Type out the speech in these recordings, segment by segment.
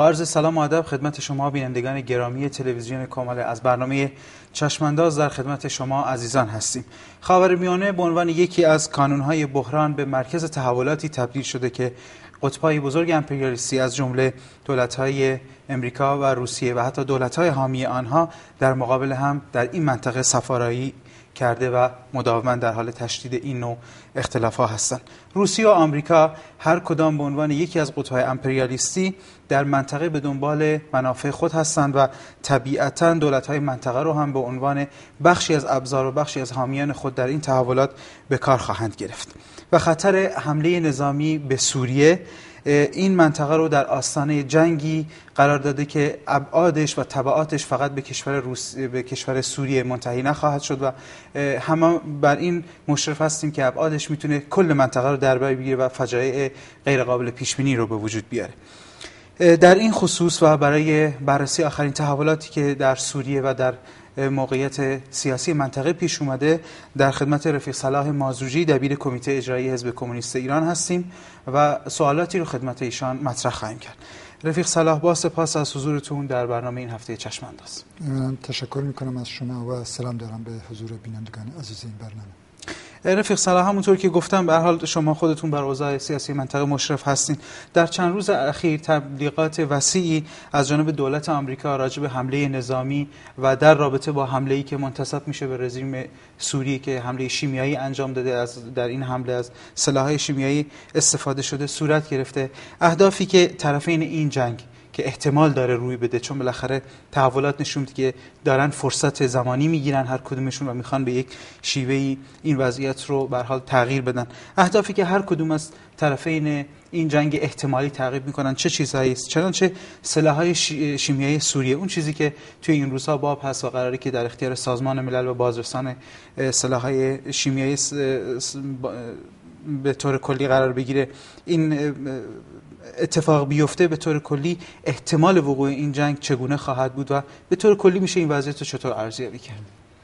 با عرض سلام و ادب خدمت شما بینندگان گرامی تلویزیون کامل، از برنامه چشمانداز در خدمت شما عزیزان هستیم. خاورمیانه به عنوان یکی از کانونهای بحران به مرکز تحولاتی تبدیل شده که قطب‌های بزرگ امپریالیستی از جمله دولت‌های امریکا و روسیه و حتی دولت‌های حامی آنها در مقابل هم در این منطقه سفارایی کرده و مداوما در حال تشدید این نوع اختلاف‌ها هستند. روسیه و آمریکا هر کدام به عنوان یکی از قطب‌های امپریالیستی در منطقه به دنبال منافع خود هستند و طبیعتاً دولت‌های منطقه رو هم به عنوان بخشی از ابزار و بخشی از حامیان خود در این تحولات به کار خواهند گرفت. و خطر حمله نظامی به سوریه این منطقه رو در آستانه جنگی قرار داده که ابعادش و تبعاتش فقط به کشور سوریه منتهی نخواهد شد و همه بر این مشرف هستیم که ابعادش میتونه کل منطقه رو در بر بگیره و فجایع غیر قابل پیش بینی رو به وجود بیاره. در این خصوص و برای بررسی آخرین تحولاتی که در سوریه و در موقعیت سیاسی منطقه پیش اومده در خدمت رفیق صلاح مازوجی دبیر کمیته اجرایی حزب کمونیست ایران هستیم و سوالاتی رو خدمت ایشان مطرح خواهیم کرد. رفیق صلاح، با سپاس از حضورتون در برنامه این هفته چشمانداز. من تشکر میکنم از شما و سلام دارم به حضور بینندگان عزیز این برنامه. رفیق صلاح، همونطور که گفتم به هر حال شما خودتون بر اوضاع سیاسی منطقه مشرف هستین. در چند روز اخیر تبلیغات وسیعی از جانب دولت آمریکا راجع به حمله نظامی و در رابطه با حمله‌ای که منتسب میشه به رژیم سوریه که حمله شیمیایی انجام داده، در این حمله از سلاح‌های شیمیایی استفاده شده صورت گرفته. اهدافی که طرفین این جنگ که احتمال داره روی بده، چون بالاخره تحولات نشون میده که دارن فرصت زمانی میگیرن هر کدومشون و میخوان به یک شیوهی این وضعیت رو به هر حال تغییر بدن. اهدافی که هر کدوم از طرفین این جنگ احتمالی تعقیب میکنن چه چیزهایی است؟ چنانچه سلاح‌های شیمیایی سوریه، اون چیزی که توی این روزها باب هست و قراره که در اختیار سازمان ملل و بازرسان سلاح‌های شیمیایی به طور کلی قرار بگیره، این اتفاق بیفته، به طور کلی احتمال وقوع این جنگ چگونه خواهد بود و به طور کلی میشه این وضعیت رو چطور ارزیابی کرد؟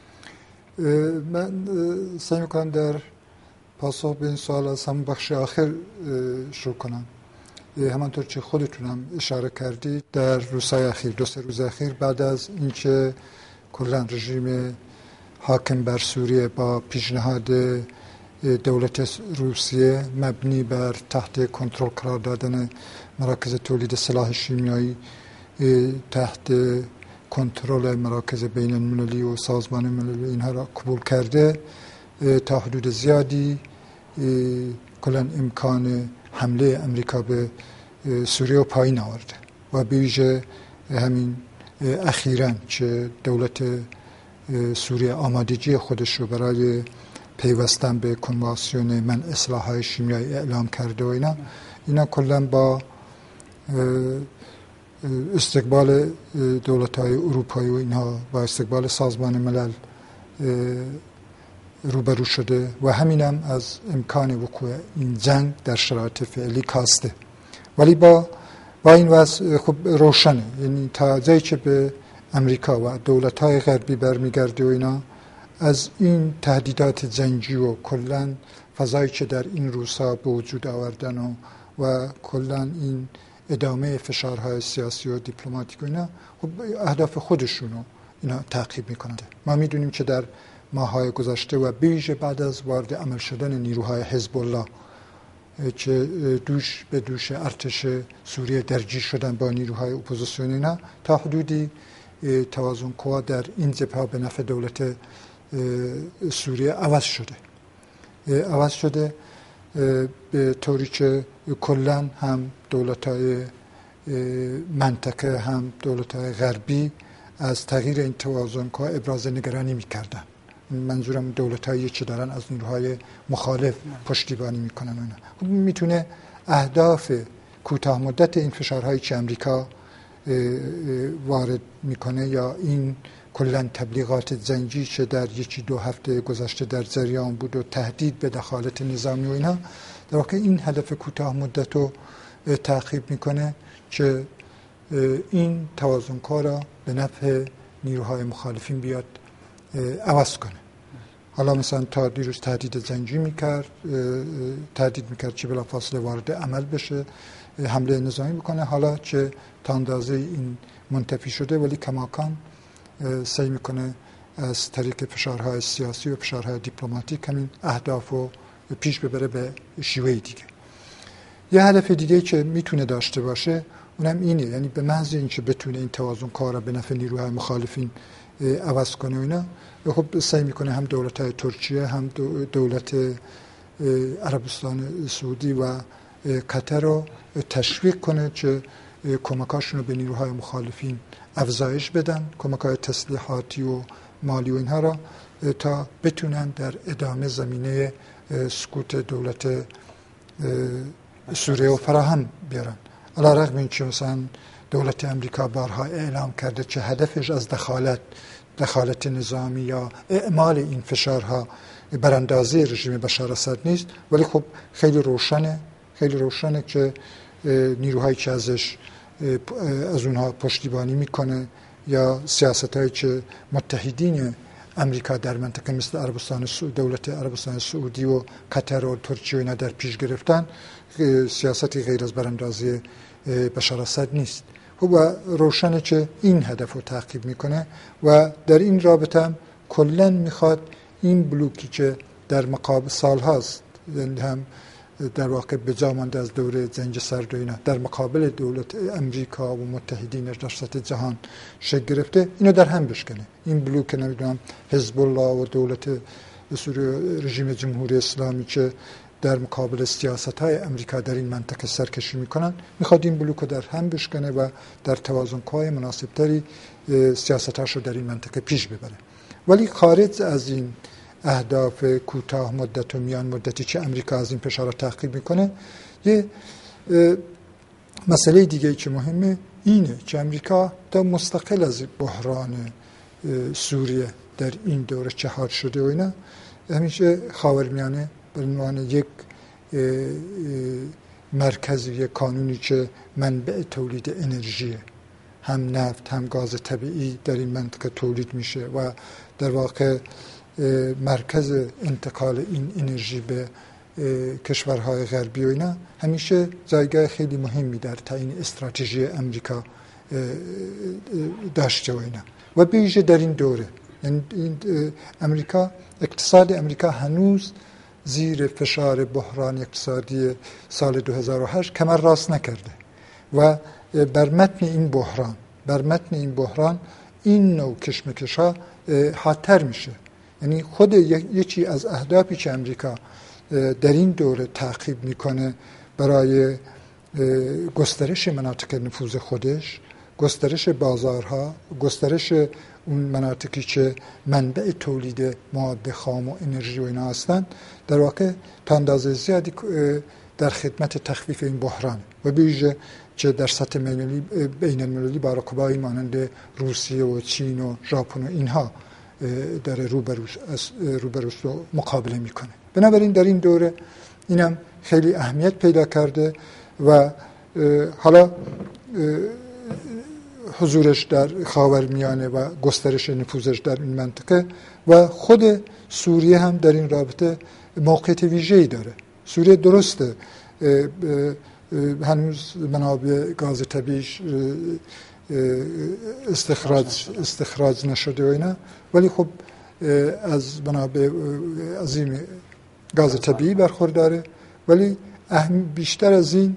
من سعی میکنم در پاسخ به این سوال از همون بخش آخر شروع کنم. همانطور که خودتونم اشاره کردید در روزهای اخیر، 2-3 روز اخیر، بعد از اینکه کلا رژیم حاکم بر سوریه با پیشنهاد دولت روسیه مبنی بر تحت کنترل قرار دادن مراکز تولید سلاح شیمیایی تحت کنترل مراکز بین المللی و سازمان ملل اینها را قبول کرده، تا حدود زیادی کلا امکان حمله امریکا به سوریه و پایین آورده و به ویژه همین اخیراً که دولت سوریه آمادگی خودش رو برای پیوستن به کنوانسیون منع سلاح‌های شیمیایی اعلام کرده و اینا کلا با استقبال دولت‌های اروپایی و اینها با استقبال سازمان ملل روبرو شده و همینم از امکان وقوع این جنگ در شرایط فعلی کاسته. ولی با این وضع خب روشنه، یعنی تا جایی که به امریکا و دولت‌های غربی برمیگرده و اینا، از این تهدیدات جنگی و کلن فضایی که در این روزها به وجود آوردن و کلن این ادامه فشارهای سیاسی و دیپلماتیک و اینا، خب اهداف خودشونو اینا تعقیب میکنن. ما میدونیم که در ماه‌های گذشته و به ویژه بعد از وارد عمل شدن نیروهای حزب الله که دوش به دوش ارتش سوریه درگیر شدن با نیروهای اپوزیسیونی، اینا تا حدودی توازن قوا در این جبهه به نفع دولت سوریه عوض شده به طوری که کلن هم دولت‌های منطقه هم دولت‌های غربی از تغییر این توازن قوا ابراز نگرانی می‌کردن. منظورم دولت‌هایی که دارن از نیروهای مخالف پشتیبانی می‌کنن و اینا. میتونه اهداف کوتاه مدت این فشارهایی که امریکا وارد میکنه یا این کلن تبلیغات جنگی که در 1-2 هفته گذشته در جریان بود و تهدید به دخالت نظامی و اینا، در واقع این هدف کوتاه مدت رو تعقیب میکنه که این توازن کار را به نفع نیروهای مخالفین بیاد عوض کنه. حالا مثلا تا دیروز تهدید جنگی میکرد، تهدید میکرد که بلافاصله وارد عمل بشه، حمله نظامی بکنه، حالا چه تا اندازه این منتفی شده ولی کماکان سعی میکنه از طریق فشارهای سیاسی و فشارهای دیپلماتیک همین اهداف رو پیش ببره به شیوه دیگه. یه هدف دیگه که میتونه داشته باشه اونم اینه، یعنی به محض اینکه بتونه این توازن کار رو به نفع نیروهای مخالفین عوض کنه و اینا، خب سعی میکنه هم دولت ترکیه هم دولت عربستان سعودی و قطر رو تشویق کنه که کمکاشون رو به نیروهای مخالفین افزایش بدن، کمک‌های تسلیحاتی و مالی و اینها را، تا بتونن در ادامه زمینه سقوط دولت سوریه و فراهم بیارن. علی رغم اینکه مثلا دولت امریکا بارها اعلام کرده که هدفش از دخالت نظامی یا اعمال این فشارها براندازی رژیم بشار اسد نیست، ولی خب خیلی روشنه که نیروهایی که از اونها پشتیبانی میکنه یا سیاستایی که متحدین امریکا در منطقه مثل دولت عربستان سعودی و قطر و ترکیه و اینا در پیش گرفتن، سیاستی غیر از براندازی بشار اسد نیست. و روشنه که این هدف رو تعقیب میکنه و در این رابطه هم کلن میخواد این بلوکی که در مقابل سال هاست هم در واقع به جا مانده از دوره جنگ سرد و اینا در مقابل دولت امریکا و متحدینش در سطح جهان شکل گرفته، اینو در هم بشکنه. این بلوک نمیدونم حزب الله و دولت سوریه رژیم جمهوری اسلامی که در مقابل سیاست‌های امریکا در این منطقه سرکشی میکنن، میخواد این بلوک رو در هم بشکنه و در توازن‌های مناسبتری سیاست‌هاش رو در این منطقه پیش ببره. ولی خارج از این اهداف کوتاه مدت و میان مدتی که امریکا از این فشار تعقیب میکنه، یه مسئله دیگه که مهمه اینه که امریکا تا مستقل از بحران سوریه در این دوره چه حال شده و اینا، همیشه خاورمیانه به عنوان یک مرکز، یک کانونی که منبع تولید انرژی، هم نفت هم گاز طبیعی در این منطقه تولید میشه و در واقع مرکز انتقال این انرژی به کشورهای غربی و اینا، همیشه جایگاه خیلی مهمی در تعیین استراتژی امریکا داشته و اینا. و به ویژه در این دوره، یعنی اقتصاد امریکا هنوز زیر فشار بحران اقتصادی سال 2008 کمر راست نکرده و بر متن این بحران این نوع کشمکش‌ها حادتر میشه. یعنی خود یکی از اهدافی که امریکا در این دوره تعقیب میکنه برای گسترش مناطق نفوذ خودش، گسترش بازارها، گسترش اون مناطقی که منبع تولید مواد خام و انرژی و اینا هستند، در واقع تا اندازه زیادی در خدمت تخفیف این بحران و به ویژه که در سطح بین المللی با رقبایی مانند روسیه و چین و ژاپن و اینها داره روبروش رو مقابله میکنه. بنابراین در این دوره اینم خیلی اهمیت پیدا کرده و حالا حضورش در خاورمیانه و گسترش نفوذش در این منطقه و خود سوریه هم در این رابطه موقعیت ویژه‌ای داره. سوریه درسته هنوز منابع گاز طبیعیش استخراج نشده و اینا، ولی خب از منابع عظیم گاز طبیعی برخورداره. ولی بیشتر از این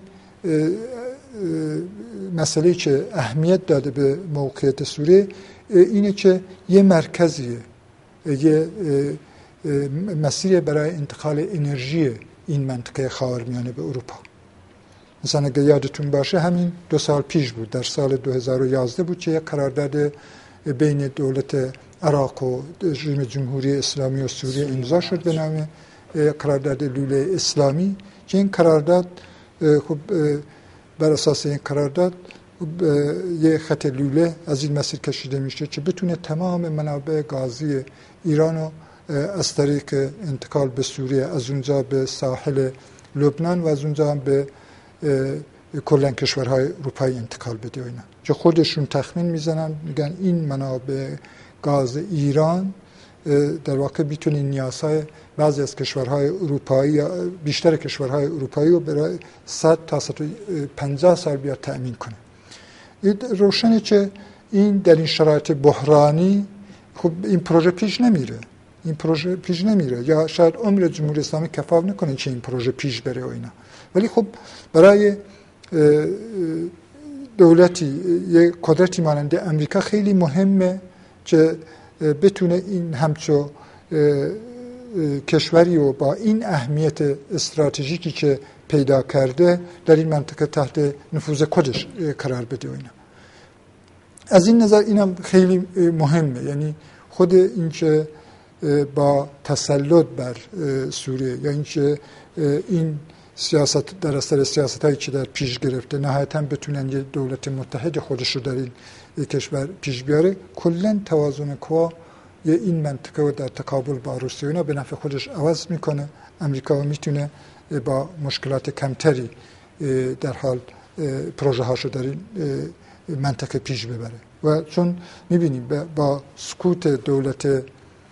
مسئله که اهمیت داده به موقعیت سوریه اینه که یه مرکزیه، یه مسیر برای انتقال انرژی این منطقه خاورمیانه به اروپا. مثلا اگه یادتون باشه همین 2 سال پیش بود، در سال 2011 بود که یک قرارداد بین دولت عراق و رژیم جمهوری اسلامی و سوریه امضا شد به نام قرارداد لوله اسلامی، که این قرارداد خب بر اساس این قرارداد یه خط لوله از این مسیر کشیده میشه که بتونه تمام منابع گازی ایران رو از طریق انتقال به سوریه، از اونجا به ساحل لبنان و از اونجا هم به کلن کشورهای اروپایی انتقال بده و اینا، که خودشون تخمین میزنن میگن این منابع گاز ایران در واقع میتونه نیازهای بعضی از کشورهای اروپایی یا بیشتر کشورهای اروپایی رو برای 100 تا 150 سال بیاد تأمین کنه. روشنه که این در این شرایط بحرانی خب این پروژه پیش نمیره یا شاید عمر جمهوری اسلامی کفاف نکنه که این پروژه پیش بره و اینا. ولی خب برای دولتی یک قدرتی مانند امریکا خیلی مهمه که بتونه این همچو کشوری و با این اهمیت استراتژیکی که پیدا کرده در این منطقه تحت نفوذ خودش قرار بده و اینا. از این نظر اینم خیلی مهمه، یعنی خود این که با تسلط بر سوریه یا این که این سیاست در اثر سیاستایی که در پیش گرفته نهایتاً بتونن یه دولت متحد خودش رو در این کشور پیش بیاره، کلاً توازن قوا این منطقه رو در تقابل با روسیه اینا به نفع خودش عوض میکنه. امریکا میتونه با مشکلات کمتری در حال پروژه هاشو در این منطقه پیش ببره و چون میبینیم با سقوط دولت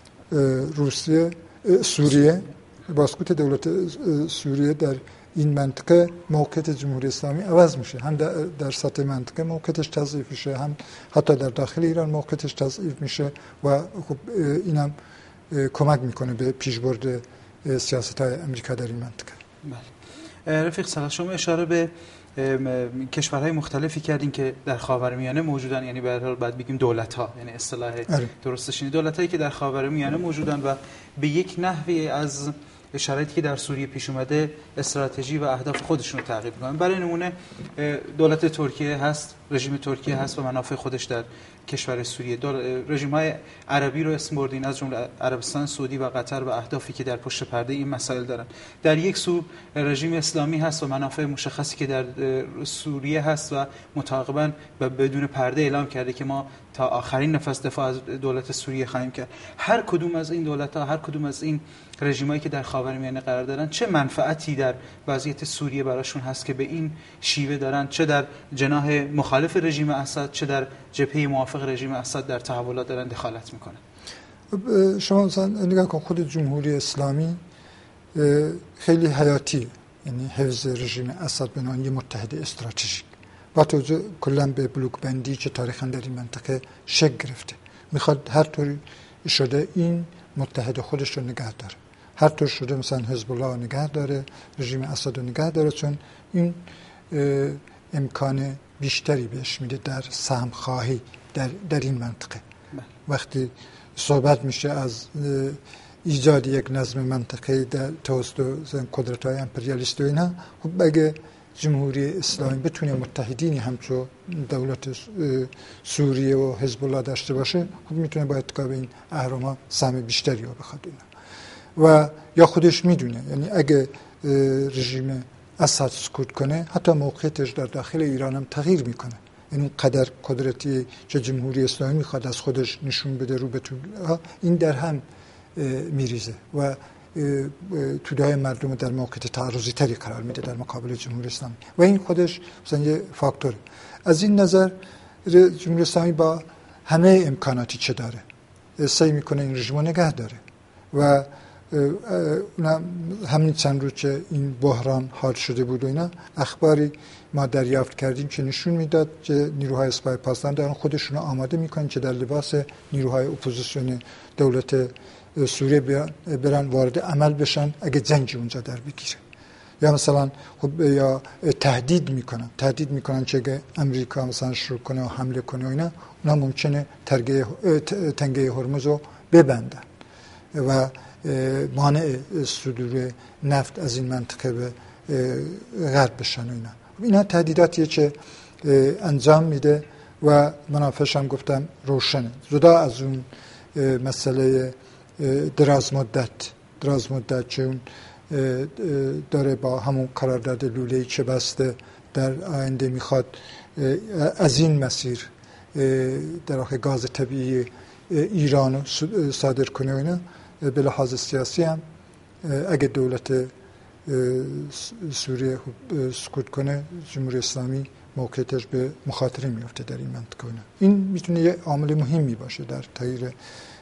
سوریه با سقوط دولت سوریه در این منطقه موقعیت جمهوری اسلامی عوض میشه، هم در سطح منطقه موقعیتش تضعیف میشه، هم حتی در داخل ایران موقعیتش تضعیف میشه و خب اینم کمک میکنه به پیشبرد سیاست‌های امریکا در این منطقه. بله. رفیق صلاح، شما اشاره به کشورهای مختلفی کردین که در خاورمیانه موجودن، یعنی به هر حال باید بگیم دولت‌ها، یعنی اصطلاح درستش اینه، دولت‌هایی که در خاورمیانه موجودن و به یک نحوی از شرایطی که در سوریه پیش اومده استراتژی و اهداف خودشون رو تعقیب می‌کنن. برای نمونه دولت ترکیه هست، رژیم ترکیه هست و منافع خودش در کشور سوریه. رژیم‌های عربی رو اسم بردین، از جمله عربستان سعودی و قطر و اهدافی که در پشت پرده این مسائل دارن. در یک سو رژیم اسلامی هست و منافع مشخصی که در سوریه هست و متعاقباً و بدون پرده اعلام کرده که ما تا آخرین نفس دفاع از دولت سوریه خواهیم کرد. هر کدوم از این دولت‌ها، هر کدوم از این رژیمایی که در خاورمیانه قرار دارن، چه منفعتی در وضعیت سوریه براشون هست که به این شیوه دارن، چه در جناح مخالف رژیم اسد چه در جبهه موافق رژیم اسد در تحولات دارن دخالت میکنن؟ شما مثلا نگاه کن، خود جمهوری اسلامی خیلی حیاتی، یعنی حفظ رژیم اسد به عنوان متحد استراتژیک با توجه کلا به بلوک بندی که تاریخاً در این منطقه شکل گرفته، میخواد هر طوری شده این متحد خودش رو نگه داره، هر طور شده مثلا حزب الله رو نگه داره، رژیم اسد رو نگه داره، چون این امکان بیشتری بهش میده در سهم خواهی در این منطقه. وقتی صحبت میشه از ایجاد یک نظم منطقه‌ای در توسط قدرت‌های امپریالیست و اینا، خب اگه جمهوری اسلامی بتونه متحدینی همچون دولت سوریه و حزب الله داشته باشه، خب میتونه با اتکا به این اهرم‌ها سهم بیشتری رو بخواد و یا خودش میدونه، یعنی اگه رژیم اسد سکوت کنه حتی موقعیتش در داخل ایران هم تغییر میکنه، یعنی اون قدر قدرتی که جمهوری اسلامی میخواد از خودش نشون بده رو به این در هم میریزه و توده‌های مردم در موقعیت تعرضی تری قرار میده در مقابل جمهوری اسلامی و این خودش مثلا یه فاکتوره. از این نظر جمهوری اسلامی با همه امکاناتی که داره سعی میکنه این رژیم رو نگه داره و همین چند روز که این بحران حاد شده بود و اینا، اخباری ما دریافت کردیم که نشون میداد که نیروهای اسپای پاسداران دارن خودشون رو آماده میکنن که در لباس نیروهای اپوزیسیون دولت سوریه برن وارد عمل بشن اگه جنگی اونجا در بگیره، یا مثلا خب یا تهدید میکنن که اگه امریکا مثلا شروع کنه و حمله کنه و اینا، اونا ممکنه تنگه هرمز رو ببندن و مانع صدور نفت از این منطقه به غرب بشن و اینا تهدیداتیه که انجام میده و منافعش هم گفتم روشنه، جدا از اون مسئله دراز مدت که اون داره با همون قرارداد لوله‌ای که بسته در آینده میخواد از این مسیر در واقع گاز طبیعی ایران صادر کنه و اینا. به لحاظ سیاسی هم اگه دولت سوریه سکوت کنه، جمهوری اسلامی موقعیتش به مخاطره میفته در این منطقه. این میتونه یه عامل مهمی باشه در تغییر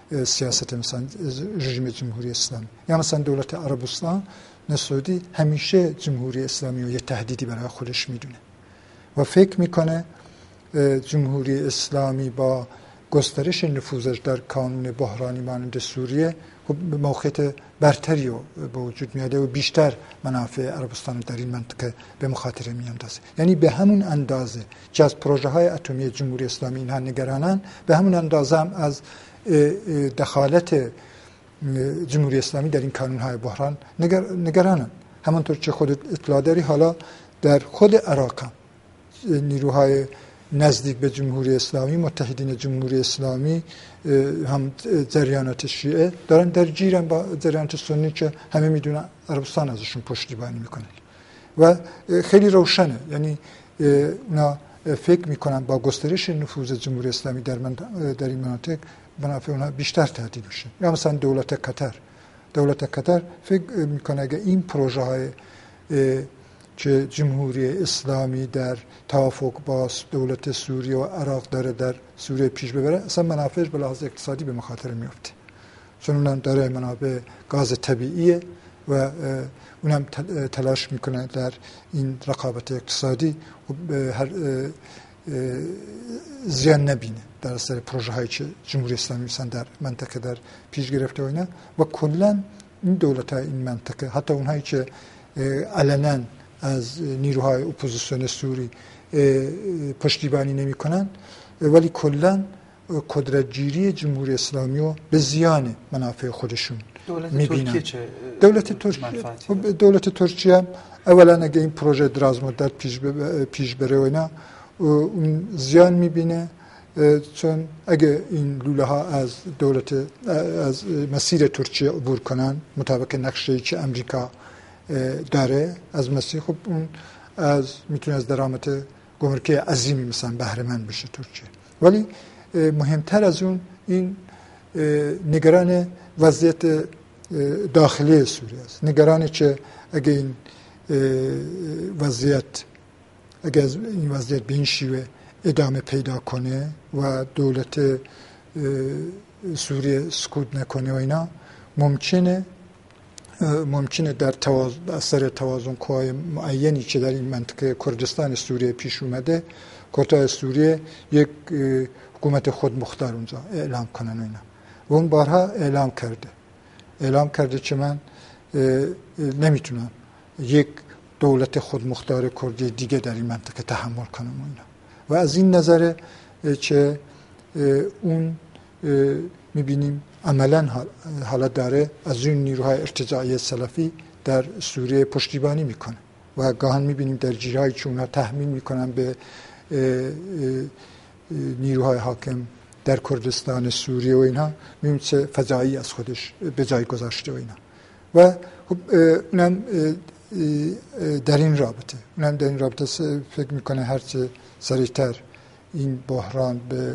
سیاست مثلا رژیم جمهوری اسلامی. یا مثلا دولت عربستان سعودی همیشه جمهوری اسلامی رو یه تهدیدی برای خودش میدونه و فکر میکنه جمهوری اسلامی با گسترش نفوذش در کانون بحرانی مانند سوریه موقعیت برتری رو به وجود میاده و بیشتر منافع عربستان در این منطقه به مخاطره میاندازه. یعنی به همون اندازه که از پروژه های اتمی جمهوری اسلامی اینها نگرانن، به همون اندازه هم از دخالت جمهوری اسلامی در این کانون های بحران نگرانن. همونطور که خود اطلاع داری، حالا در خود عراق هم نیروهای نزدیک به جمهوری اسلامی، متحدین جمهوری اسلامی، هم جریانات شیعه دارن درگیرن با جریانات سنی که همه میدونن عربستان ازشون پشتیبانی میکنه و خیلی روشنه. یعنی اونا فکر میکنن با گسترش نفوذ جمهوری اسلامی در این مناطق منافع اونها بیشتر تهدید میشه. یا مثلا دولت قطر فکر میکنه اگه این پروژه های که جمهوری اسلامی در توافق با دولت سوریه و عراق داره در سوریه پیش ببره، اصلا منافعش به لحاظ اقتصادی به مخاطره میفته، چون اونم داره منابع گاز طبیعیه و اونم تلاش میکنه در این رقابت اقتصادی هر زیان نبینه در اثر پروژه هایی که جمهوری اسلامی مثلا در منطقه در پیش گرفته و اینا. و کلا این دولت های این منطقه، حتی اونهایی که علنا از نیروهای اپوزیسیون سوری پشتیبانی نمی کنن، ولی کلا قدرتگیری جمهوری اسلامی رو به زیان منافع خودشون میبینن. دولت ترکیه هم اولا اگه این پروژه دراز مدت پیش بره و اینا اون زیان میبینه، چون اگه این لوله ها از مسیر ترکیه عبور کنن مطابق نقشه‌ای که امریکا داره از مسیر، خب اون میتونه از درآمد گمرکی عظیمی مثلا بهره مند بشه ترکیه. ولی مهمتر از اون این نگران وضعیت داخلی سوریه است. نگرانی که اگه این وضعیت به این شیوه ادامه پیدا کنه و دولت سوریه سکوت نکنه و اینا، ممکنه در اثر توازن قوای معینی که در این منطقه کردستان سوریه پیش اومده، کردهای سوریه یک حکومت خودمختار اونجا اعلام کنن و اینا. و اون بارها اعلام کرده که من نمیتونم یک دولت خودمختار کردی دیگه در این منطقه تحمل کنم و اینا. و از این نظر که اون میبینیم عملا حالا داره از این نیروهای ارتجاعی سلفی در سوریه پشتیبانی میکنه و گاهن میبینیم در جیرهایی که اونها تحمیل میکنن به نیروهای حاکم در کردستان سوریه و اینها، میبینیم چه فجایی از خودش به جای گذاشته و اینا. و خب اونم در این رابطه فکر میکنه هرچه سریعتر این بحران به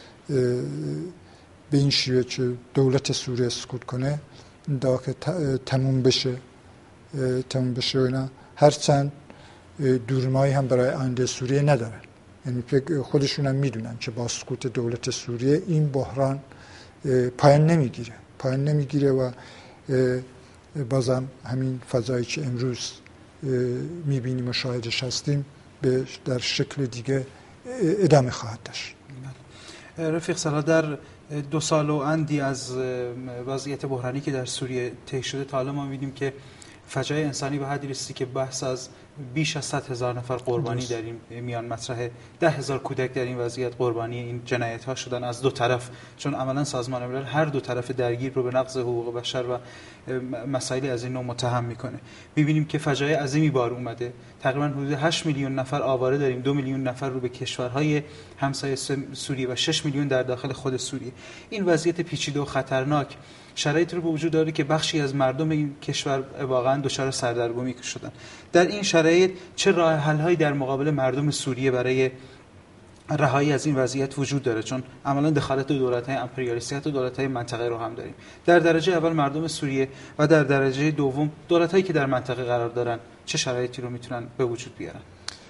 این شیوه که دولت سوریه سکوت کنه که تموم بشه و اینا، هرچند دورمایی هم برای آینده سوریه ندارن. یعنی خودشون هم میدونن که با سکوت دولت سوریه این بحران پایان نمیگیره و بازم همین فضایی که امروز میبینیم و شاهدش هستیم در شکل دیگه ادامه خواهد داشت. رفیق صلاح، در 2 سال و اندی از وضعیت بحرانی که در سوریه طی شده تا حالا ما می‌بینیم که فجایع انسانی به حدی رسیده که بحث از بیش از 100,000 نفر قربانی در این میان مطرحه. 10,000 کودک در این وضعیت قربانی این جنایت‌ها شدن از دو طرف، چون عملاً سازمان ملل هر دو طرف درگیر رو به نقض حقوق بشر و مسائل از این نوع متهم میکنه. می‌بینیم که فجایع عظیمی بار اومده. تقریباً حدود 8 میلیون نفر آواره داریم، 2 میلیون نفر رو به کشورهای همسایه سوریه و 6 میلیون در داخل خود سوریه. این وضعیت پیچیده و خطرناک شرایط رو به وجود داره که بخشی از مردم این کشور واقعا دچار سردرگمی شدن. در این شرایط چه راه حل‌هایی در مقابل مردم سوریه برای رهایی از این وضعیت وجود داره؟ چون عملاً دخالت دولت‌های امپریالیستی و دولت‌های منطقه رو هم داریم. در درجه اول مردم سوریه و در درجه دوم دولت‌هایی که در منطقه قرار دارن چه شرایطی رو میتونن به وجود بیارن؟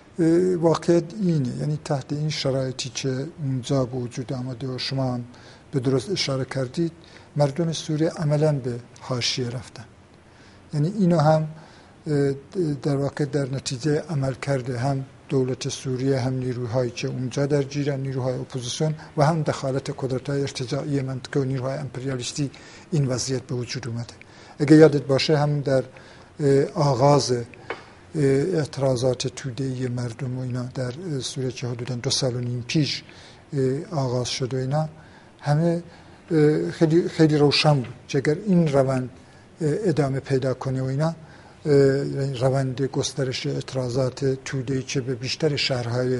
واقعیت اینه، یعنی تحت این شرایطی که اونجا به وجود آمده و شما هم به درست اشاره کردید مردم سوریه عملاً به حاشیه رفتن. یعنی اینو هم در واقع در نتیجه عمل کرده هم دولت سوریه هم نیروهایی که اونجا در جیرن، نیروهای اپوزیسیون و هم دخالت قدرت‌های ارتجاعی منطقه و نیروهای امپریالیستی این وضعیت به وجود اومده. اگه یادت باشه هم در آغاز اعتراضات توده‌ای مردم و اینا در سوریه که حدوداً 2.5 سال پیش آغاز شد و اینا همه خیلی خیلی روشن بود که اگر این روند ادامه پیدا کنه و اینا روند گسترش اعتراضات توده‌ای که به بیشتر شهرهای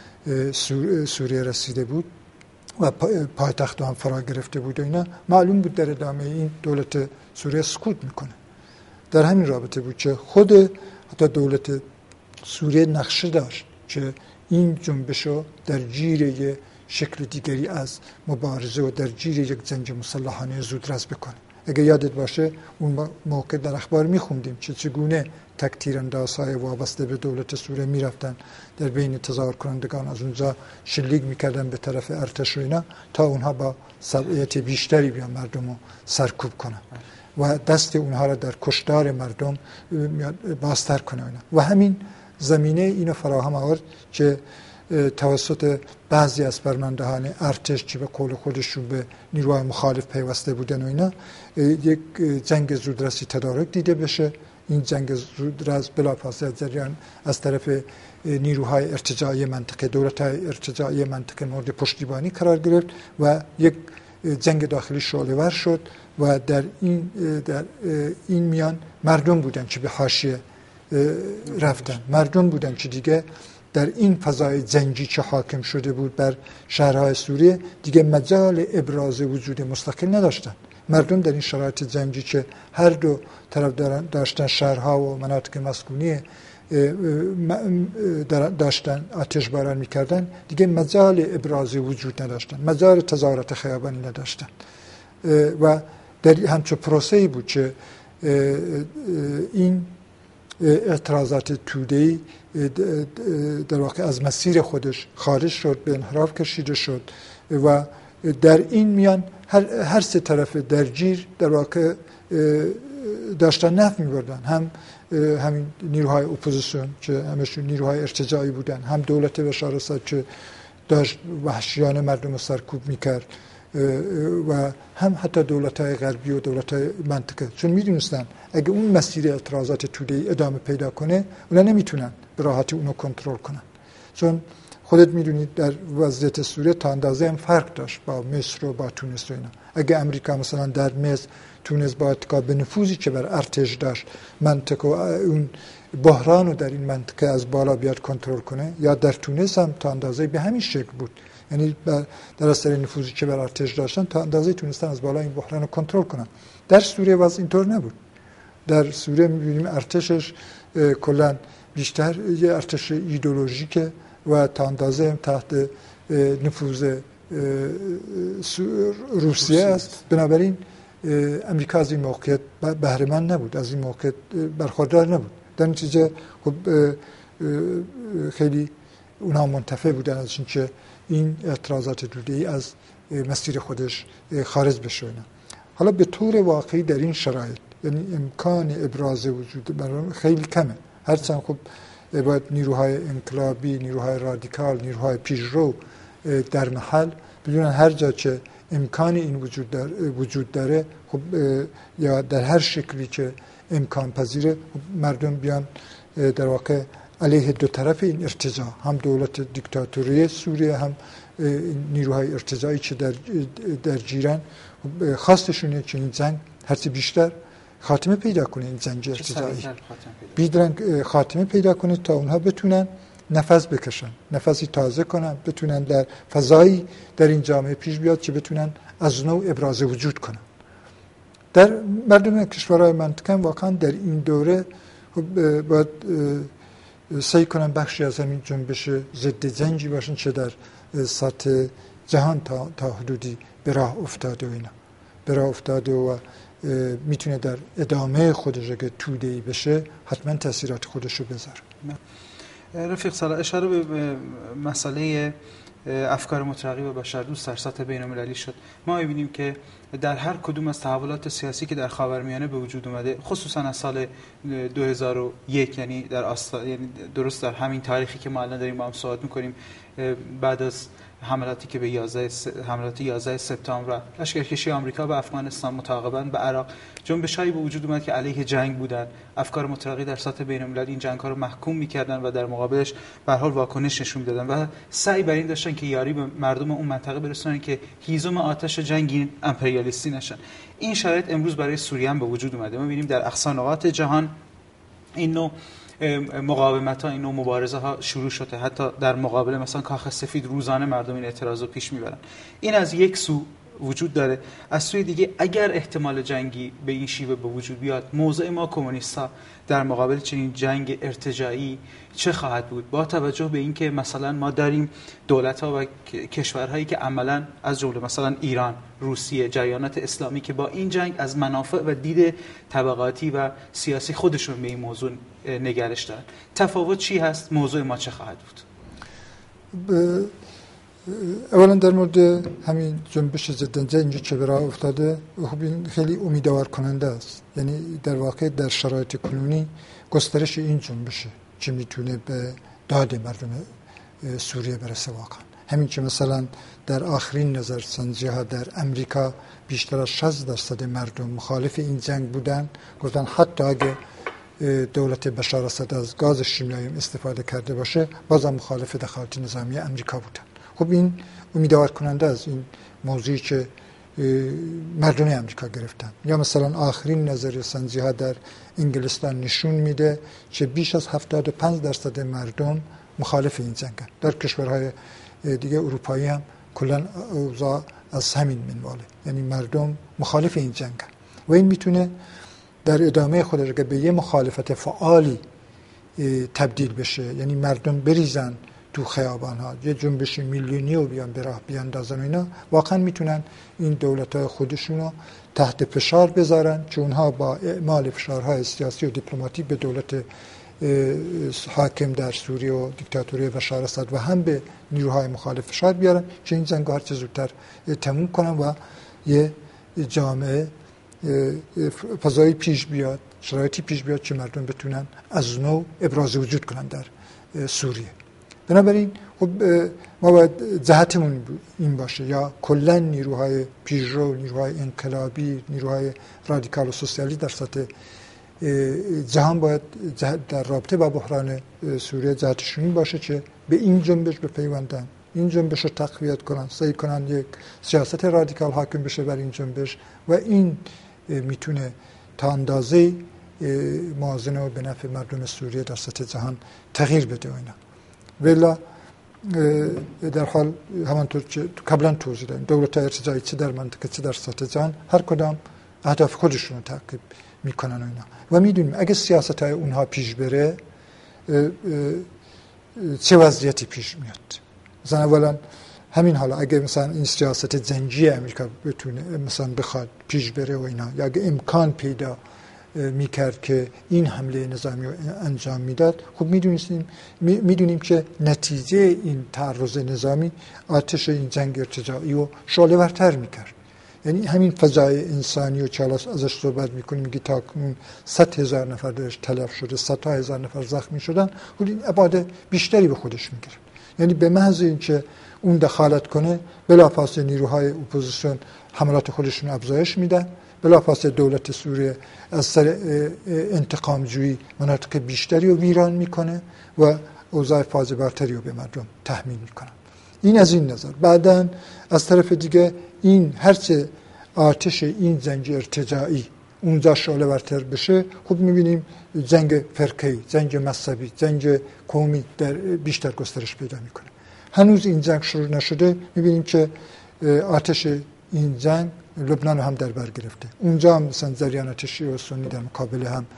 سوریه رسیده بود و پایتخت هم فرا گرفته بود و اینا معلوم بود در ادامه این دولت سوریه سکوت میکنه. در همین رابطه بود که خود حتی دولت سوریه نقشه داشت که این جنبشو در جیر یک شکل دیگری از مبارزه و در جیر یک جنگ مسلحانه زودرس بکنه. اگه یادت باشه اون موقع در اخبار میخوندیم که چگونه تک تیراندازهای وابسته به دولت سوریه میرفتن در بین تظاهر کنندگان، از اونجا شلیک میکردن به طرف ارتش و اینا تا اونها با سبعیت بیشتری بیان مردم رو سرکوب کنن و دست اونها را در کشتار مردم بازتر کنه اینا. و همین زمینه اینو فراهم آورد که توسط بعضی از فرماندهان ارتش که به قول خودشون به نیروهای مخالف پیوسته بودن و اینا یک جنگ زودرسی تدارک دیده بشه. این جنگ زودرس بلافاصله جریان از طرف نیروهای ارتجاعی منطقه، دولت‌های ارتجاعی منطقه مورد پشتیبانی قرار گرفت و یک جنگ داخلی شعله‌ور شد و در این میان مردم بودن که به حاشیه رفتن، مردم بودن که دیگه در این فضای جنگی که حاکم شده بود بر شهرهای سوریه دیگه مجال ابراز وجود مستقل نداشتن. مردم در این شرایط جنگی که هر دو طرف داشتن شهرها و مناطق مسکونی داشتن آتش باران میکردن دیگه مجال ابراز وجود نداشتن، مجال تظاهرات خیابانی نداشتن و در همچون پروسه‌ای بود که این اعتراضات توده‌ای در واقع از مسیر خودش خارج شد، به انحراف کشیده شد و در این میان هر سه طرف درگیر در واقع داشتن نفع می‌بردن، هم همین نیروهای اپوزیسیون که همشون نیروهای ارتجاعی بودن، هم دولت بشار اسد که داشت وحشیانه مردم رو سرکوب میکرد و هم حتی دولت‌های غربی و دولت‌های منطقه، چون می‌دونستن اگه اون مسیر اعتراضات توده‌ای ادامه پیدا کنه اونا نمیتونن به راحتی اونو کنترل کنن، چون خودت میدونید در وضعیت سوریه تا اندازه هم فرق داشت با مصر و با تونس و اینا. اگه امریکا مثلا در مصر تونس با اتکا به نفوذی که بر ارتش داشت منطقه و اون بحران رو در این منطقه از بالا بیاد کنترل کنه، یا در تونس هم تا اندازه به همین شکل بود، یعنی در اثر نفوذی که بر ارتش داشتن تا اندازه تونستن از بالا این بحران رو کنترل کنن. در سوریه وضع اینطور نبود. در سوریه می‌بینیم ارتشش کلاً بیشتر یه ارتش ایدئولوژیکه و تا اندازه هم تحت نفوذ روسیه است. بنابراین امریکا از این موقعیت بهره مند نبود، از این موقعیت برخوردار نبود. در نتیجه خب خیلی اونها منتفع بودن از اینکه این اعتراضات توده‌ای از مسیر خودش خارج بشه. حالا به طور واقعی در این شرایط یعنی امکان ابراز وجود مردم خیلی کمه، هرچند خب باید نیروهای انقلابی، نیروهای رادیکال، نیروهای پیشرو در محل بدونن هر جا که امکان این وجود داره خب یا در هر شکلی که امکان پذیره مردم بیان در واقع علیه دو طرف این ارتجاع، هم دولت دیکتاتوری سوریه هم نیروهای ارتجاعی که در جیران خواستشونه که این جنگ هرچی بیشتر خاتمه پیدا کنه، این جنگ ارتجاعی بیدرنگ خاتمه پیدا کنه تا اونها بتونن نفس بکشن، نفسی تازه کنن، بتونن در فضایی در این جامعه پیش بیاد که بتونن از نوع ابراز وجود کنن. در مردم کشورهای منطقه واقعا در این دوره باید سعی کنن بخشی از همین جنبش ضد جنگی باشن چه در سطح جهان تا حدودی به راه افتاده و اینا به راه افتاده و میتونه در ادامه خودش اگه توده‌ای بشه حتما تاثیرات خودش رو بذاره. رفیق صلاح اشاره به مسئله افکار مترقی و بشردوست در سطح بین‌المللی شد. ما می‌بینیم که در هر کدوم از تحولات سیاسی که در خاورمیانه به وجود اومده، خصوصا از سال 2001، یعنی یعنی درست در همین تاریخی که ما الان داریم با هم صحبت می‌کنیم، بعد از حملاتی که به حملات 11 سپتامبر و لشکرکشی آمریکا به افغانستان، متعاقباً به عراق، جنبش‌هایی به وجود اومد که علیه جنگ بودن. افکار مترقی در سطح بین‌المللی این جنگ‌ها رو محکوم می‌کردن و در مقابلش به هر حال واکنش نشون می‌دادن و سعی بر این داشتن که یاری به مردم اون منطقه برسونن که هیزم آتش جنگی امپریالیستی نشن. این شرایط امروز برای سوریه هم به وجود اومده. ما می‌بینیم در اقصا نقاط جهان این نوع مقاومت‌ها، این نوع مبارزه‌ها شروع شده. حتی در مقابل مثلا کاخ سفید روزانه مردم این اعتراضو پیش میبرن. این از یک سو وجود داره. از سوی دیگه اگر احتمال جنگی به این شیوه به وجود بیاد، موضع ما کمونیست‌ها در مقابل چنین جنگ ارتجاعی چه خواهد بود؟ با توجه به اینکه مثلا ما داریم دولت‌ها و کشورهایی که عملاً از جمله مثلا ایران، روسیه، جریانات اسلامی که با این جنگ از منافع و دید طبقاتی و سیاسی خودشون به این موضوع نگرش دارن. تفاوت چی هست؟ موضوع ما چه خواهد بود؟ اولا در مورد همین جنبش ضد جنگ که به راه افتاده، خب این خیلی امیدوار کننده است. یعنی در واقع در شرایط کنونی گسترش این جنبشه که میتونه به داد مردم سوریه برسه. واقعا همین که مثلا در آخرین نظرسنجی ها در امریکا بیشتر از 60% مردم مخالف این جنگ بودن، گفتن حتی اگه دولت بشار اسد از گاز شیمیایی استفاده کرده باشه بازم مخالف دخالت نظامی امریکا بودن. خب این امیدوار کننده از این موضوعی که مردم امریکا گرفتن. یا مثلا آخرین نظرسنجی ها در انگلستان نشون میده که بیش از 75% مردم مخالف این جنگن. در کشورهای دیگه اروپایی هم کلا اوضاع از همین منواله، یعنی مردم مخالف این جنگن و این میتونه در ادامه خودش که به یه مخالفت فعالی تبدیل بشه. یعنی مردم بریزن تو خیابان ها، یه جنبش میلیونی رو بیان به راه بیاندازن، اینا واقعا میتونن این دولت های خودشون رو تحت فشار بذارن که اونها با اعمال فشارهای سیاسی و دیپلماتی به دولت حاکم در سوریه و دیکتاتوری بشار اسد و هم به نیروهای مخالف فشار بیارن که این جنگ هر چه زودتر تموم کنن و یه جامعه فضایی پیش بیاد، شرایطی پیش بیاد که مردم بتونن از نو ابراز وجود کنن در سوریه. بنابراین خب ما باید جهتمون این باشه، یا کلا نیروهای پیشرو، نیروهای انقلابی، نیروهای رادیکال و سوسیالی در سطح جهان باید در رابطه با بحران سوریه جهتشون این باشه که به این جنبش بپیوندن، این جنبش رو تقویت کنن، سعی کنن یک سیاست رادیکال حاکم بشه بر این جنبش و این میتونه تا اندازه موازنه و به نفع مردم سوریه در سطح جهان تغییر بده. اینا ولی در حال همانطور که قبلا توضیح دادم، دولت‌های ارتجاعی چه در منطقه چه در سطح جهان هر کدام اهداف خودشون رو تعقیب میکنن و اینا و میدونیم اگه سیاست‌های اونها پیش بره چه وضعیتی پیش میاد. مثلا اولا همین حالا اگه مثلا این سیاست جنگی امریکا بتونه مثلا بخواد پیش بره و اینا، یا اگه امکان پیدا میکرد که این حمله نظامی رو انجام میداد، خب میدونیم که نتیجه این تعرض نظامی آتش این جنگ ارتجاعی رو شعله ورتر میکرد. یعنی همین فضای انسانی و چالاس ازش صحبت میکنیم، میگه تا کنون 100,000 نفر درش تلف شده، 100,000 نفر زخمی شدن، خب این ابعاد بیشتری به خودش میگیره. یعنی به محض اینکه اون دخالت کنه بلافاصله نیروهای اپوزیسیون حملات خودشون افزایش میدن، بلافاصله دولت سوریه از سر انتقام جویی مناطق بیشتری رو ویران میکنه و اوضاع فاز برتری رو به مردم تحمیل میکنن. این از این نظر. بعدن از طرف دیگه این هرچه آتش این جنگ ارتجاعی اونجا شعله ورتر بشه، خب میبینیم جنگ فرقه‌ای، جنگ مذهبی، جنگ قومی در بیشتر گسترش پیدا میکنه. هنوز این جنگ شروع نشده، میبینیم که آتش این جنگ لبنان هم در بر گرفته. اونجا هم مثلا جریانات شیعه و سنی در مقابل هم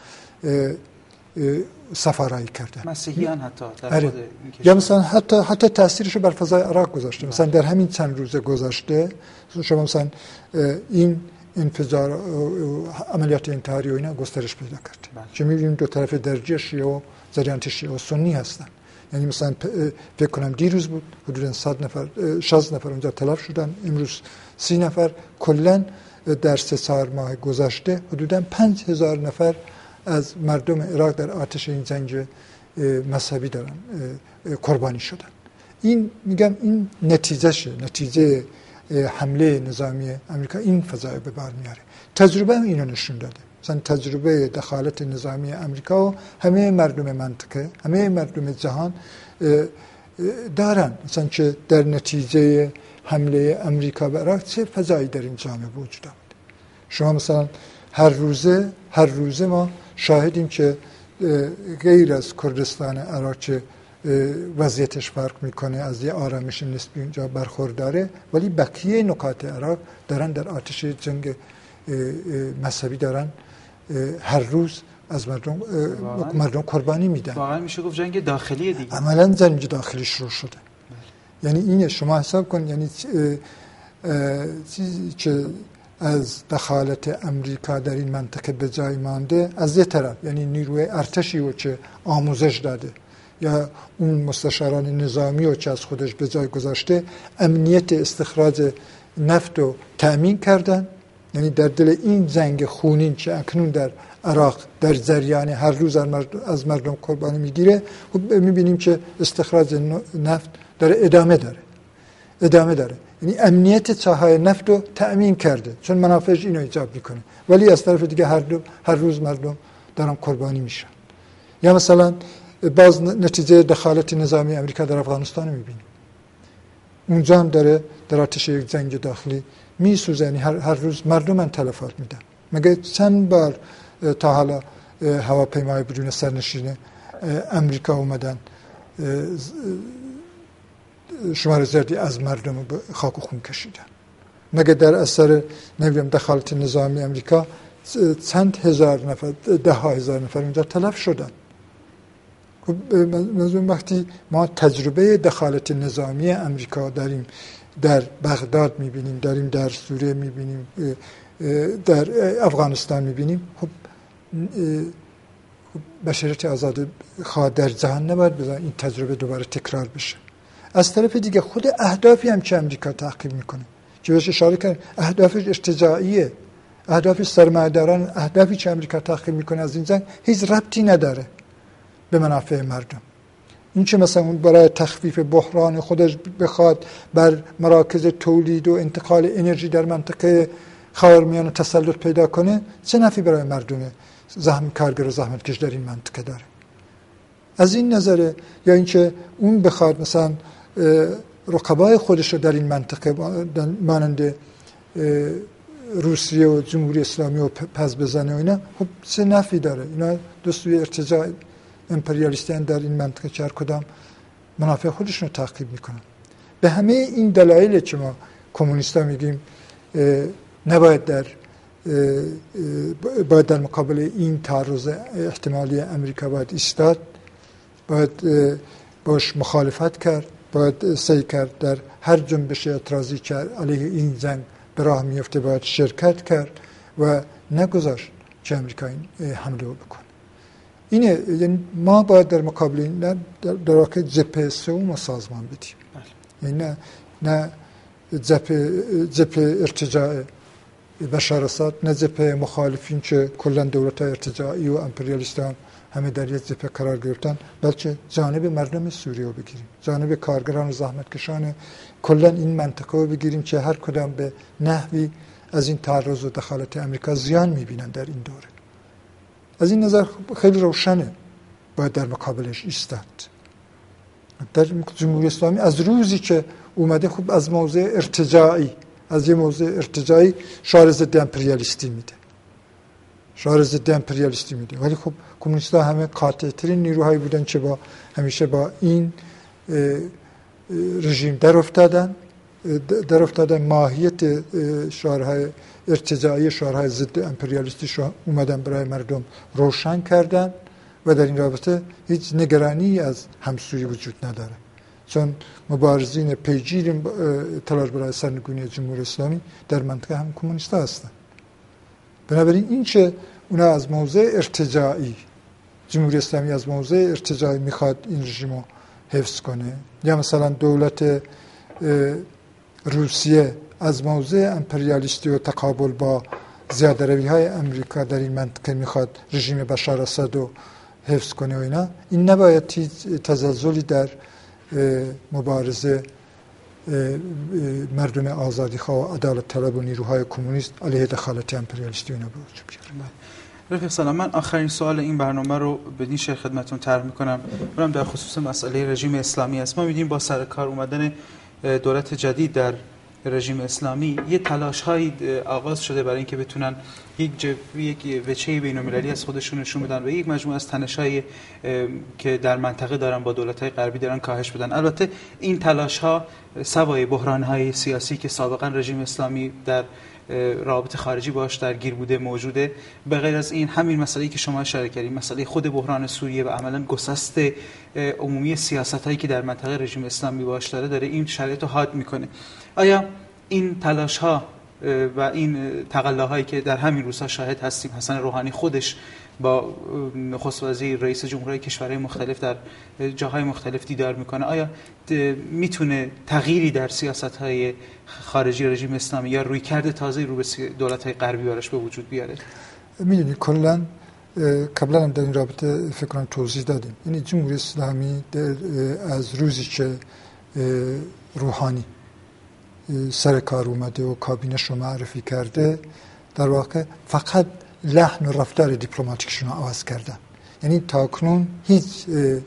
سفارایی کرده، مسیحیان حتی در خود این کشور. یا مثلا حتی تاثیرش رو بر فضای عراق گذاشته. مثلا در همین چند روز گذشته شما مثلا این انفجار عملیات انتحاری و اینا گسترش پیدا کرد که می‌بینیم دو طرف درجه شیعه و جریانات شیعه و سنی هستن. یعنی مثلا فکر کنم دیروز بود حدوداً 100 نفر 60 نفر اونجا تلف شدن، امروز 30 نفر. کلاً در 3-4 ماه گذشته حدوداً 5000 نفر از مردم عراق در آتش این جنگ مذهبی دارن قربانی شدن. این میگم این نتیجه حمله نظامی آمریکا این فضای به بار میاره. تجربه هم اینو نشون داده. مثلا تجربه دخالت نظامی آمریکا و همه مردم منطقه، همه مردم جهان دارن، مثلا که در نتیجه حمله آمریکا به عراق چه فضایی در این جامعه وجود آمده. شما مثلا هر روزه ما شاهدیم که غیر از کردستان عراق که وضعیتش فرق میکنه، از یه آرامش نسبی اونجا برخورداره، ولی بقیه نقاط عراق دارن در آتش جنگ مذهبی دارن هر روز از مردم قربانی میدن. واقعا میشه گفت جنگ داخلی دیگه، عملا جنگ داخلی شروع شده. یعنی اینه، شما حساب کن، یعنی چیزی که از دخالت امریکا در این منطقه به جای مانده، از یه طرف یعنی نیروی ارتشی و که آموزش داده یا اون مستشاران نظامی و که از خودش به جای گذاشته امنیت استخراج نفت رو تأمین کردن. یعنی در دل این جنگ خونین که اکنون در عراق در جریان هر روز از مردم قربانی میگیره، خب میبینیم که استخراج نفت داره ادامه داره. یعنی امنیت چاهای نفت رو تأمین کرده، چون منافعش اینو ایجاب میکنه، ولی از طرف دیگه هر روز مردم دارن قربانی میشن. یا مثلا باز نتیجه دخالت نظامی امریکا در افغانستان میبینیم، اونجا هم داره در آتش یک جنگ داخلی میسوزه. یعنی هر روز مردم تلفات میدن. مگه چند بار تا حالا هواپیمای بدون سرنشین امریکا اومدن شمار زیادی از مردم رو به خاک و خون کشیدن؟ مگه در اثر نمیدونم دخالت نظامی امریکا چند هزار نفر، 10,000 نفر اونجا تلف شدن؟ خب منظورم وقتی ما تجربه دخالت نظامی امریکا داریم، در بغداد میبینیم، داریم در سوریه میبینیم، در افغانستان میبینیم، خب بشریت آزاد خواه در جهان نباید بذارن این تجربه دوباره تکرار بشه. از طرف دیگه خود اهدافی هم که امریکا تعقیب میکنه که بهش اشاره کردن، اهدافش ارتجاعیه، اهداف سرمایه‌داران، اهدافی که امریکا تعقیب میکنه از این جنگ هیچ ربطی نداره به منافع مردم. این که مثلا اون برای تخفیف بحران خودش بخواد بر مراکز تولید و انتقال انرژی در منطقه خاورمیانه تسلط پیدا کنه، چه نفعی برای مردم کارگر و زحمتکش در این منطقه داره؟ از این نظره. یا اینکه اون بخواد مثلا رقبای خودش رو در این منطقه مانند روسیه و جمهوری اسلامی رو پس بزنه و اینا، خب چه نفعی داره؟ اینا دستوی ارتجاع امپریالیستیان در این منطقه که هر کدام منافع خودشون رو تعقیب میکنن. به همه این دلایل که ما کمونیستا میگیم نباید باید در مقابل این تعرض احتمالی امریکا باید ایستاد، باید باش مخالفت کرد، باید سعی کرد در هر جنبش اعتراضی که علیه این جنگ به راه میفته باید شرکت کرد و نگذاشت که امریکا این حمله رو بکنه. اینه، یعنی ما باید در مقابل این در واقع جبهه سوم سازمان بدیم. یعنی نه جبهه ارتجاع بشار اسد، نه جبهه مخالفین که کلا دولت‌های ارتجاعی و امپریالیستان همه در یک جبهه قرار گرفتن، بلکه جانب مردم سوریه رو بگیریم، جانب کارگران و زحمتکشان کلا این منطقه رو بگیریم که هر کدام به نحوی از این تعرض و دخالت امریکا زیان می‌بینن در این دوره. از این نظر خیلی روشنه باید در مقابلش ایستاد. در جمهوری اسلامی از روزی که اومده خب از موضع ارتجاعی، از یه موضع ارتجاعی شعار ضد امپریالیستی میده، ولی خب کمونیست‌ها همه قاطع‌ترین نیروهایی بودن که همیشه با این رژیم در افتادن ماهیت شعارهای ارتجاعی، شعارهای ضد امپریالیستی اومدن برای مردم روشن کردن و در این رابطه هیچ نگرانی از همسویی وجود نداره، چون مبارزین پیگیر تلاش برای سرنگونی جمهوری اسلامی در منطقه هم کمونیست‌ها هستن. بنابراین این که اونا از موضع ارتجاعی، جمهوری اسلامی از موضع ارتجاعی میخواد این رژیمو حفظ کنه. یا مثلا دولت روسیه از موضع امپریالیستی و تقابل با زیاده‌روی های امریکا در این منطقه میخواد رژیم بشار اسد رو حفظ کنه و اینا، این نباید تزلزلی در مبارزه مردم آزادیخواه و عدالت طلب و نیروهای کمونیست علیه دخالت امپریالیستی اینا به وجود بیاره. رفیق سلام، من آخرین سوال این برنامه رو بدین شکل خدمتتون طرح می‌کنم. اونم در خصوص مسئله رژیم اسلامی است. ما می‌بینیم با سر کار اومدن دولت جدید در رژیم اسلامی یه تلاش‌هایی آغاز شده برای اینکه بتونن یک وجهه بین‌المللی از خودشون نشون بدن و یک مجموعه از تنش‌هایی که در منطقه دارن با دولت‌های غربی دارن کاهش بدن. البته این تلاش‌ها سوای بحران‌های سیاسی که سابقا رژیم اسلامی در رابط خارجی باش درگیر بوده موجوده، به غیر از این همین مسئله‌ای که شما اشاره کردید، مسئله خود بحران سوریه و عملاً گسست عمومی سیاست‌هایی که در منطقه رژیم اسلامی باش داره این شرایط رو حاد میکنه. آیا این تلاش‌ها و این تقلاهایی که در همین روزها شاهد هستیم، حسن روحانی خودش با نخست وزیر رئیس جمهورهای کشورهای مختلف در جاهای مختلف دیدار میکنه، آیا میتونه تغییری در سیاست‌های خارجی رژیم اسلامی یا رویکرد تازه رو به دولت‌های غربی براش به وجود بیاره؟ میدونی کلا قبلا هم در این رابطه فکر کنم توضیح دادیم، یعنی جمهوری اسلامی از روزی که روحانی سر کار اومده و کابینش رو معرفی کرده، در واقع فقط لحن و رفتار دیپلماتیکشون رو عوض کردن. یعنی تاکنون هیچ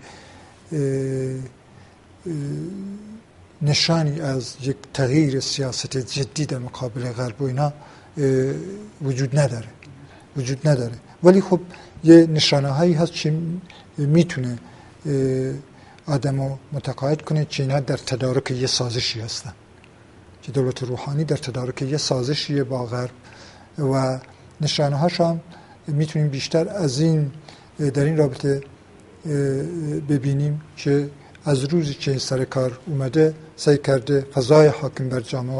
نشانی از یک تغییر سیاست جدی در مقابل غرب و اینا وجود نداره. ولی خب یه نشانه هایی هست که میتونه آدمو متقاعد کنه که اینا در تدارک یه سازشی هستن، که دولت روحانی در تدارک یه سازشی با غرب و نشانه هاش هم میتونیم بیشتر از این در این رابطه ببینیم که از روزی که سر کار اومده سعی کرده فضای حاکم بر جامعه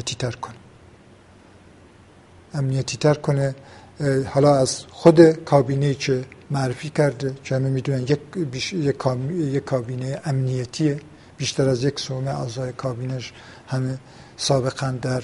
امنیتی تر کنه. حالا از خود کابینه‌ای که معرفی کرده که همه میدونن یک کابینه امنیتیه، بیشتر از 1/3 اعضای کابینش همه سابقا در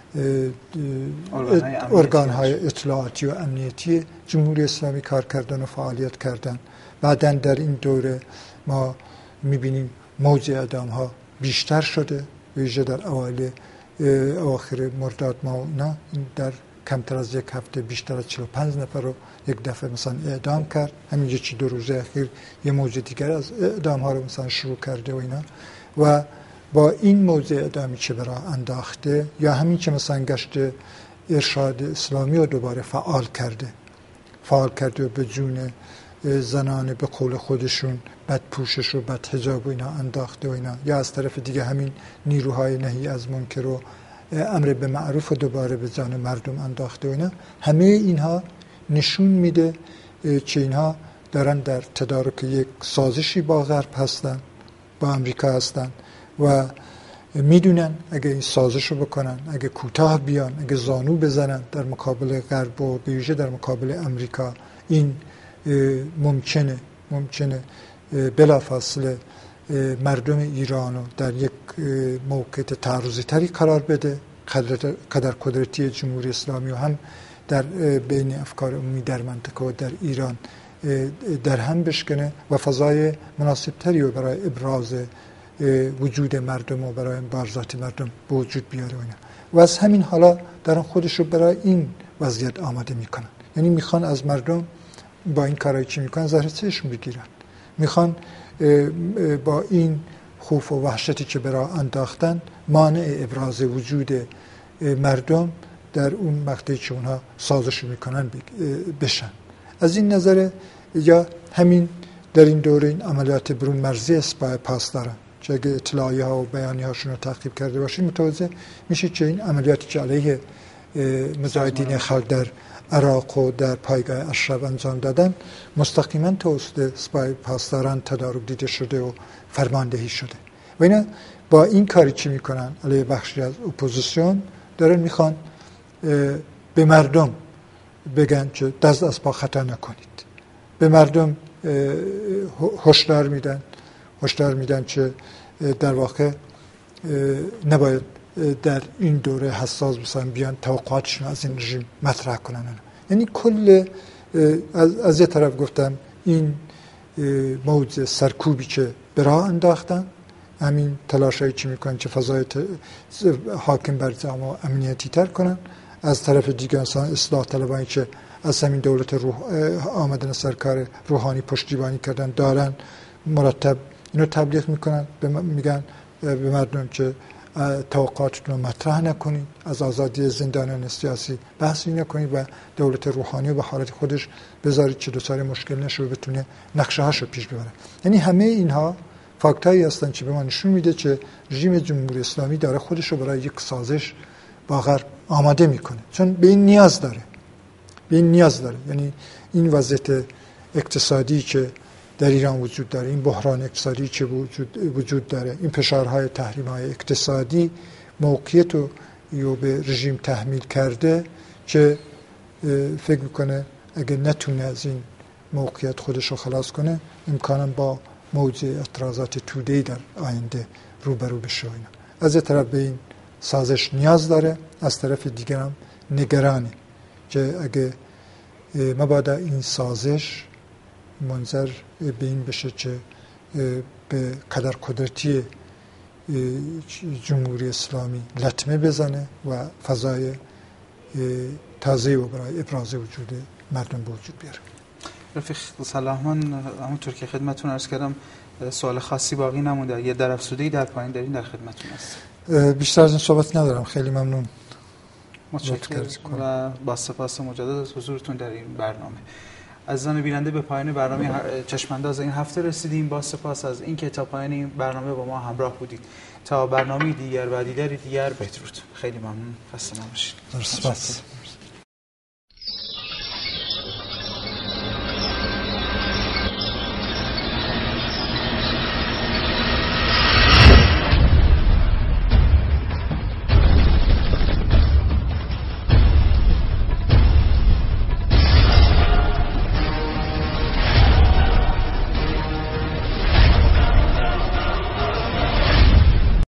ارگان‌های اطلاعاتی و امنیتی جمهوری اسلامی کار کردن و فعالیت کردن. بعدن در این دوره ما میبینیم موج اعدام‌ها بیشتر شده، ویژه در اواخر مرداد ماه نه، در کمتر از یک هفته بیشتر از 45 نفر رو یک دفعه مثلا اعدام کرد. همین 1-2 روز اخیر یه موج دیگر از اعدام‌ها رو مثلا شروع کرده و اینا. و با این موضوع اعدامی که برای انداخته، یا همین که مثلا گشت ارشاد اسلامی رو دوباره فعال کرده و به جون زنان به قول خودشون بد پوشش و بد حجاب و اینا انداخته و اینا، یا از طرف دیگه همین نیروهای نهی از منکر و امر به معروف و دوباره به جان مردم انداخته و اینا، همه اینها نشون میده که اینها دارن در تدارک یک سازشی با غرب هستن، با امریکا هستن و میدونن اگه این سازش رو بکنن، اگه کوتاه بیان، اگه زانو بزنن در مقابل غرب و به ویژه در مقابل امریکا، این ممکنه بلافاصله مردم ایران رو در یک موقعیت تعرضی تری قرار بده، قدر قدرتی جمهوری اسلامی و هم در بین افکار عمومی در منطقه و در ایران در هم بشکنه و فضای مناسب تری رو برای ابراز وجود مردم و برای مبارزات مردم به وجود بیاره و از همین حالا دارن خودش رو برای این وضعیت آماده میکنن. یعنی میخوان از مردم با این کارایی که میکنن زهر چشم بگیرن، میخوان با این خوف و وحشتی که برای انداختن مانع ابراز وجود مردم در اون مقطعی که اونها سازش میکنن بشن. از این نظر یا همین در این دوره این عملیات برون مرزی اسپای پاس دارن که اگه اطلاعیه ها و بیانی هاشون رو تعقیب کرده باشیم متوجه میشه که این عملیاتی که علیه مجاهدین خلق در عراق و در پایگاه اشرف انجام دادن مستقیما توسط اسپای پاسداران تدارک دیده شده و فرماندهی شده و اینا با این کاری چی میکنن علیه بخشی از اپوزیسیون دارن میخوان به مردم بگن که دست از پا خطا نکنید، به مردم هشدار میدن هشدار میدن که در واقع نباید در این دوره حساس بسن بیان توقعاتشون از این رژیم مطرح کنن. یعنی کل از یه طرف گفتم این موضوع سرکوبی که به راه انداختن، همین تلاشایی که میکنن که فضای حاکم بر جامعه امنیتی تر کنن، از طرف دیگه اصلاح طلبانی که از همین دولت آمدن سرکار روحانی پشتیبانی کردن دارن مرتب اینو تبلیغ میکنن، میگن به مردم که توقعاتتون رو مطرح نکنید، از آزادی زندانیان سیاسی بحثی نکنید و دولت روحانی رو به حالت خودش بذارید که دوچار مشکل نشه و بتونه نقشه هاشو پیش ببره. یعنی همه اینها فاکتایی هستن که به ما نشون میده که رژیم جمهوری اسلامی داره خودش رو برای یک سازش با غرب آماده میکنه، چون به این نیاز داره. یعنی این وضعیت اقتصادی که در ایران وجود داره، این بحران اقتصادی که وجود داره، این فشارهای تحریم‌های اقتصادی موقعیت رو به رژیم تحمیل کرده که فکر میکنه اگه نتونه از این موقعیت خودش رو خلاص کنه امکانا با موج اعتراضات توده‌ای در آینده روبرو بشه. از یک طرف به این سازش نیاز داره، از طرف دیگر هم نگرانه که اگه مبادا این سازش منظر به این بشه که به قدر قدرتی جمهوری اسلامی لطمه بزنه و فضای تازه‌ای رو برای ابراز وجود مردم به وجود بیاره. رفیق صلاح، من همونطور که خدمتتون عرض کردم سوال خاصی باقی نمونده. یه در افزوده‌ای در پایین دارین در خدمتتون هست. بیشتر از این صحبت ندارم. خیلی ممنون. متشکرم و با سپاس مجدد از حضورتون در این برنامه. عزیزان بیننده، به پایان برنامه چشمانداز این هفته رسیدیم. با سپاس از اینکه تا پایان این برنامه با ما همراه بودید. تا برنامه دیگر و دیداری دیگر بدرود. خیلی ممنون. خسته نباشید. سپاس.